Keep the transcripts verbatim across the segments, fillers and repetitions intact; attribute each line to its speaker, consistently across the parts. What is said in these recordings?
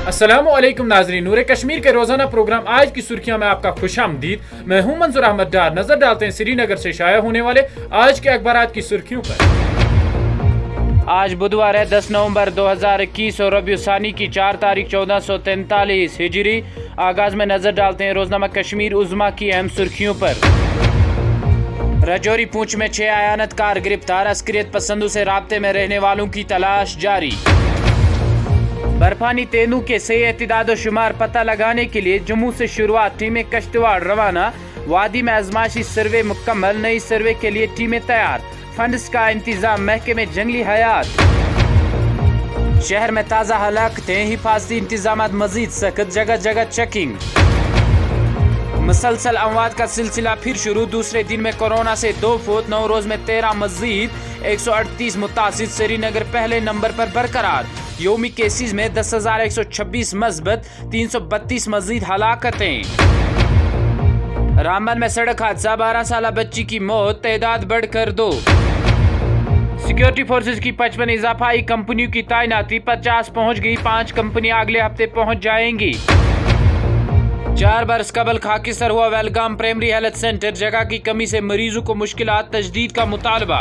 Speaker 1: अस्सलामुअलैकुम नाज़रीन, नूरे कश्मीर के रोजाना प्रोग्राम आज की सुर्खियां में आपका खुशामदीद। मैं हूं मंजूर अहमद डार। नजर डालते हैं श्रीनगर से शाया होने वाले आज के अखबारात की सुर्खियों पर।
Speaker 2: आज बुधवार है दस नवंबर दो हजार इक्कीस और रबीउल सानी की चार तारीख चौदह सौ तैंतालीस हिजरी। आगाज में नजर डालते हैं रोजनामा कश्मीर उज़्मा की अहम सुर्खियों पर। रजौरी पूंछ में छह आयानतकार गिरफ्तार, अस्करियत पसंदों से राब्ते में रहने वालों की तलाश जारी। बर्फानी तेंदू के सही एतदाद शुमार पता लगाने के लिए जम्मू से शुरुआत, टीमें कश्तवाड़ रवाना। वादी में आजमाइशी सर्वे मुकम्मल, नई सर्वे के लिए टीमें तैयार। फंड्स का इंतजाम महकमे जंगली हयात। शहर में ताज़ा हलाकतें, हिफाजती इंतजाम मजीद सख्त, जगह जगह चेकिंग। मुसलसल अमवात का सिलसिला फिर शुरू, दूसरे दिन में कोरोना से दो फौत, नौ रोज में तेरह मजीद, एक सौ अड़तीस मुतासिर। श्रीनगर पहले नंबर पर बरकरार, योमी केसेस में दस हजार एक सौ छब्बीस मस्बत, तीन सौ बत्तीस मजीद हलाकतें। रामबन में सड़क हादसा, बारह साल बच्ची की मौत, तादाद बढ़कर दो। सिक्योरिटी फोर्सेज की पचपन इजाफाई कंपनियों की तैनाती, पचास पहुंच गई, पांच कंपनियां अगले हफ्ते पहुंच जाएंगी। चार बरस कबल खाकिसर हुआ वेलगाम प्राइमरी हेल्थ सेंटर, जगह की कमी से मरीजों को मुश्किलात, तजदीद का मुतालबा।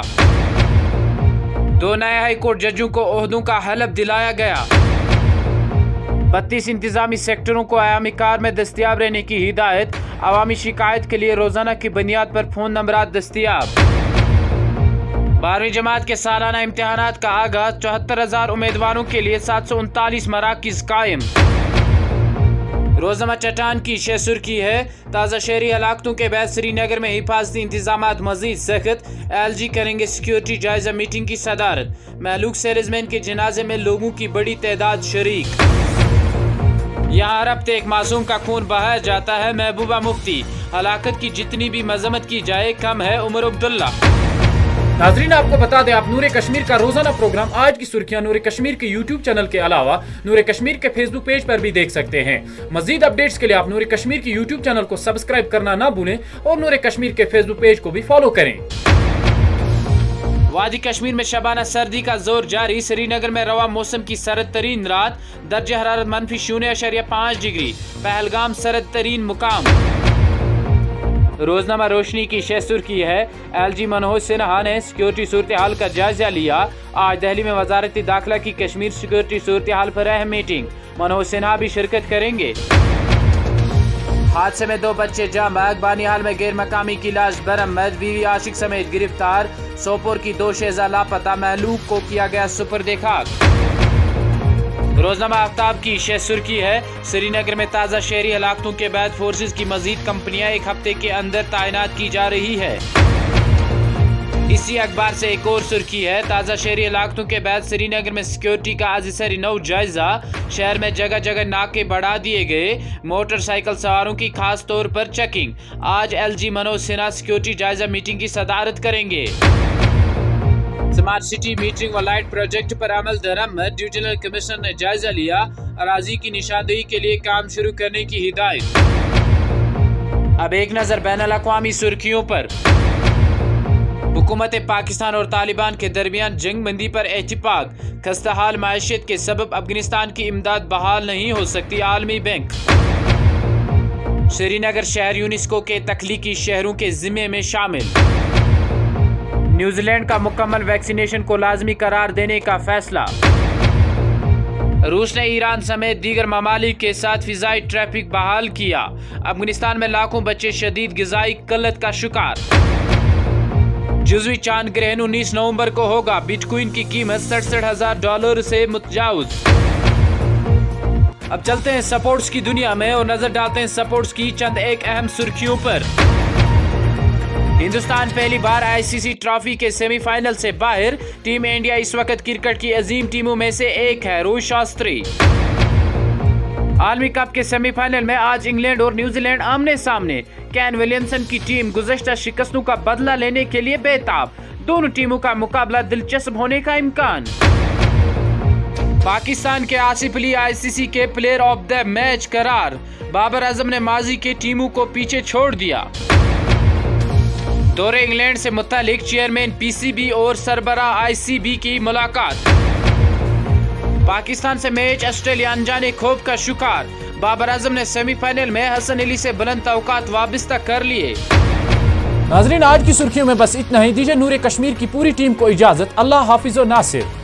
Speaker 2: दो नए हाई कोर्ट जजों को ओहदों का हलफ दिलाया गया। बत्तीस इंतजामी सेक्टरों को आयामी कार में दस्तियाब रहने की हिदायत। अवामी शिकायत के लिए रोजाना की बुनियाद पर फोन नंबर दस्तियाब। बारहवीं जमात के सालाना इम्तिहानात का आगाज, चौहत्तर हजार उम्मीदवारों के लिए सात सौ उनतालीस मराकिज कायम। रोजनामा चट्टान की शह सुर्खी है, ताज़ा शहरी हलाकतों के बाद श्रीनगर में हिफाजती इंतजाम मजीद सख्त। एल जी करेंगे सिक्योरिटी जायजा मीटिंग की सदारत। महलूक सेल्समैन के जनाजे में लोगों की बड़ी तादाद शरीक। यहाँ हर हफ्ते एक मासूम का खून बहाया जाता है, महबूबा मुफ्ती। हलाकत की जितनी भी मजम्मत की जाए कम है, उमर अब्दुल्ला।
Speaker 1: नाजरीन, आपको बता दें, आप नूरे कश्मीर का रोजाना प्रोग्राम आज की सुर्खियां नूरे कश्मीर के यूट्यूब चैनल के अलावा नूरे कश्मीर के फेसबुक पेज पर भी देख सकते हैं। मजीद अपडेट्स के लिए आप नूरे कश्मीर के यूट्यूब चैनल को सब्सक्राइब करना ना भूलें और नूरे कश्मीर के फेसबुक पेज को भी फॉलो करें।
Speaker 2: वादी कश्मीर में शबाना सर्दी का जोर जारी, श्रीनगर में रवा मौसम की सरद तरीन रात, दर्जा हरारत मनफी शून्य अशरिया पाँच डिग्री। पहलगाम सरद तरीन मुकाम। रोजनामा रोशनी की शह सुर्खी है, एल जी मनोज सिन्हा ने सिक्योरिटी सूरत हाल का जायजा लिया। आज दिल्ली में वजारती दाखिला की कश्मीर सिक्योरिटी सूरत हाल पर अहम मीटिंग, मनोज सिन्हा भी शिरकत करेंगे। हादसे में दो बच्चे जामक, बानिहाल में गैर मकामी की लाश बरामद, बीवी आशिक समेत गिरफ्तार। सोपोर की दो शेजा लापता, महलूक को किया गया सुपुर्द खाक। रोजनामा आफ्ताब की शह सुर्खी है, श्रीनगर में ताज़ा शहरी हलाकतों के बाद फोर्सेज की मजीद कंपनियां एक हफ्ते के अंदर तैनात की जा रही है। इसी अखबार से एक और सुर्खी है, ताज़ा शहरी हलाकतों के बाद श्रीनगर में सिक्योरिटी का आज से नौ जायजा। शहर में जगह जगह नाके बढ़ा दिए गए, मोटरसाइकिल सवारों की खास तौर पर चेकिंग। आज L G Manoj Sinha security जायजा मीटिंग की सदारत करेंगे। स्मार्ट सिटी मीटरिंग व लाइट प्रोजेक्ट पर अमल दरामद, डिविजनल कमिश्नर ने जायजा लिया। अराजी की निशानदेही के लिए काम शुरू करने की हिदायत। अब एक नजर बैनुल अक़वामी सुर्खियों पर। हुकूमत पाकिस्तान और तालिबान के दरमियान जंग बंदी पर इत्तेफाक, खस्ताहाल मायशत के सबब अफगानिस्तान की इमदाद बहाल नहीं हो सकती, आलमी बैंक। श्रीनगर शहर यूनेस्को के तख्लीकी शहरों के जिम्मे में शामिल। न्यूजीलैंड का मुकम्मल वैक्सीनेशन को लाजमी करार देने का फैसला। रूस ने ईरान समेत दीगर ममालिक के साथ फिजाई ट्रैफिक बहाल किया। अफगानिस्तान में लाखों बच्चे शदीद गिजाई किल्लत का शिकार। जुज़वी चांद ग्रहण उन्नीस नवंबर को होगा, बिटकॉइन की कीमत सड़सठ हजार डॉलर से मुतजावज। अब चलते हैं स्पोर्ट्स की दुनिया में और नजर डालते हैं स्पोर्ट्स की चंद एक अहम सुर्खियों पर। हिंदुस्तान पहली बार आईसीसी ट्रॉफी के सेमीफाइनल से बाहर, टीम इंडिया इस वक्त क्रिकेट की अजीम टीमों में से एक है, रोहित शास्त्री। आलमी कप के सेमीफाइनल में आज इंग्लैंड और न्यूजीलैंड आमने सामने। केन विलियमसन की टीम गुज़श्ता शिकस्तों का बदला लेने के लिए बेताब, दोनों टीमों का मुकाबला दिलचस्प होने का इम्कान। पाकिस्तान के आसिफ अली आईसीसी के प्लेयर ऑफ द मैच करार, बाबर आजम ने माजी के टीमों को पीछे छोड़ दिया। दौरे इंग्लैंड से मुतालिक चेयरमैन पीसीबी और सरबराह आईसीबी की मुलाकात। पाकिस्तान से मैच ऑस्ट्रेलिया अनजाने खौफ का शिकार। बाबर आजम ने सेमीफाइनल में हसन अली से बुलंद तवक्कात वाबस्ता कर लिए।
Speaker 1: नाजरीन, आज की सुर्खियों में बस इतना ही। दीजिए नूरे कश्मीर की पूरी टीम को इजाजत। अल्लाह हाफिज व नासिर।